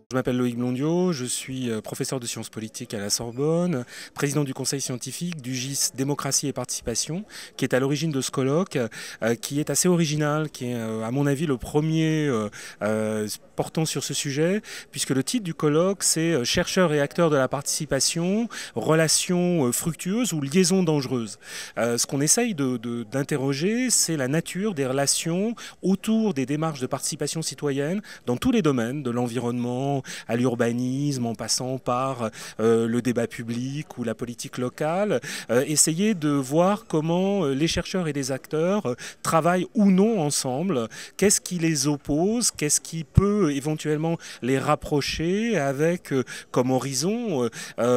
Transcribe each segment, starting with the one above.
Je m'appelle Loïc Blondiot, je suis professeur de sciences politiques à la Sorbonne, président du conseil scientifique du GIS Démocratie et Participation, qui est à l'origine de ce colloque, qui est assez original, qui est à mon avis le premier portant sur ce sujet, puisque le titre du colloque c'est Chercheurs et acteurs de la participation, relations fructueuses ou liaisons dangereuses. Ce qu'on essaye d'interroger, c'est la nature des relations autour des démarches de participation citoyenne dans tous les domaines, de l'environnement à l'urbanisme, en passant par le débat public ou la politique locale, essayer de voir comment les chercheurs et les acteurs travaillent ou non ensemble, qu'est-ce qui les oppose, qu'est-ce qui peut éventuellement les rapprocher avec comme horizon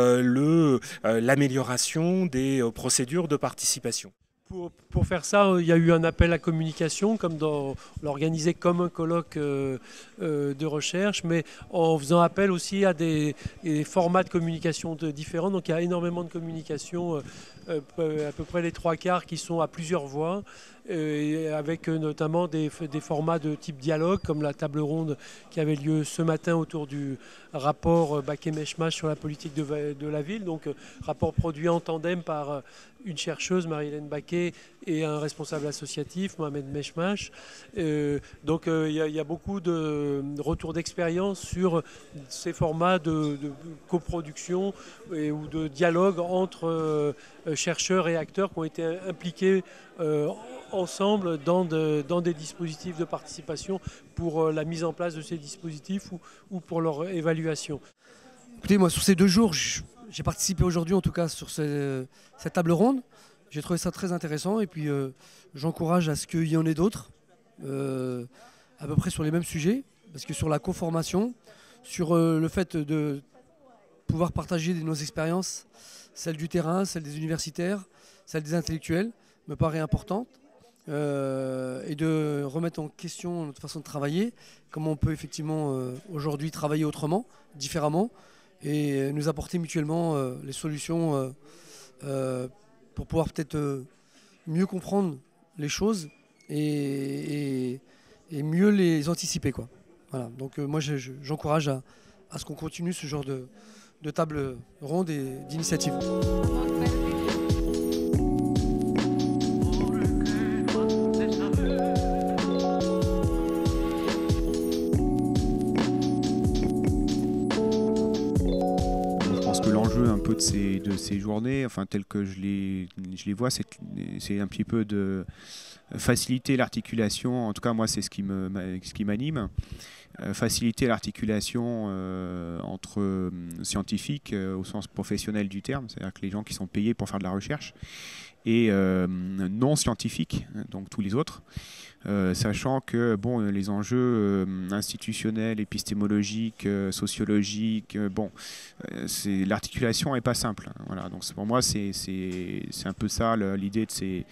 l'amélioration des procédures de participation. Pour faire ça, il y a eu un appel à communication, on l'a organisé comme un colloque de recherche, mais en faisant appel aussi à des formats de communication différents. Donc il y a énormément de communication, à peu près les 3/4 qui sont à plusieurs voix, avec notamment des formats de type dialogue, comme la table ronde qui avait lieu ce matin autour du rapport Baquet-Meshmach sur la politique de la ville, donc rapport produit en tandem par une chercheuse, Marie-Hélène Baquet, et un responsable associatif, Mohamed Meshmach. Donc il y a beaucoup de retours d'expérience sur ces formats de coproduction ou de dialogue entre chercheurs et acteurs qui ont été impliqués ensemble dans des dispositifs de participation pour la mise en place de ces dispositifs ou pour leur évaluation. Écoutez, moi sur ces 2 jours, j'ai participé aujourd'hui en tout cas sur cette table ronde. J'ai trouvé ça très intéressant et puis j'encourage à ce qu'il y en ait d'autres, à peu près sur les mêmes sujets, parce que sur la co-formation, sur le fait de pouvoir partager nos expériences, celles du terrain, celles des universitaires, celles des intellectuels, me paraît importante, et de remettre en question notre façon de travailler, comment on peut effectivement aujourd'hui travailler autrement, différemment, et nous apporter mutuellement les solutions pour pouvoir peut-être mieux comprendre les choses et mieux les anticiper, quoi. Voilà. Donc moi j'encourage à ce qu'on continue ce genre de table ronde et d'initiative. L'enjeu un peu de ces journées, enfin tel que je les vois, c'est un petit peu de faciliter l'articulation. En tout cas, moi, c'est ce qui m'anime. Faciliter l'articulation entre scientifiques au sens professionnel du terme, c'est-à-dire que les gens qui sont payés pour faire de la recherche, et non scientifiques, donc tous les autres. Sachant que bon, les enjeux institutionnels, épistémologiques, sociologiques, l'articulation n'est pas simple. Voilà, donc pour moi, c'est un peu ça l'idée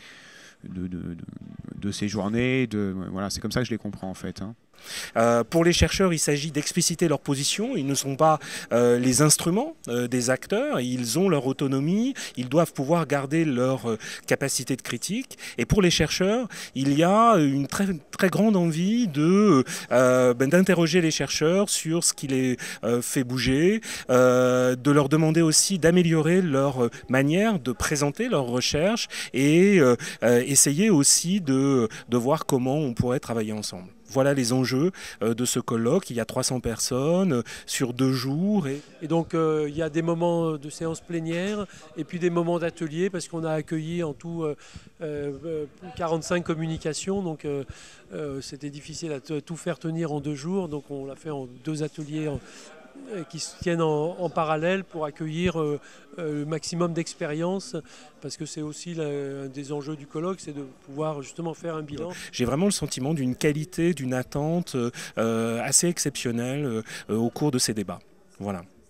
de ces journées. Voilà, c'est comme ça que je les comprends en fait. Pour les chercheurs, il s'agit d'expliciter leur position. Ils ne sont pas les instruments des acteurs. Ils ont leur autonomie. Ils doivent pouvoir garder leur capacité de critique. Et pour les chercheurs, il y a une très, très grande envie d'interroger les chercheurs sur ce qui les fait bouger, de leur demander aussi d'améliorer leur manière de présenter leurs recherches et essayer aussi de voir comment on pourrait travailler ensemble. Voilà les enjeux de ce colloque. Il y a 300 personnes sur 2 jours. Et donc il y a des moments de séance plénière et puis des moments d'atelier, parce qu'on a accueilli en tout 45 communications. Donc c'était difficile à tout faire tenir en 2 jours. Donc on l'a fait en 2 ateliers qui se tiennent en parallèle pour accueillir le maximum d'expérience, parce que c'est aussi un des enjeux du colloque, c'est de pouvoir justement faire un bilan. J'ai vraiment le sentiment d'une qualité, d'une attente assez exceptionnelle au cours de ces débats. Voilà.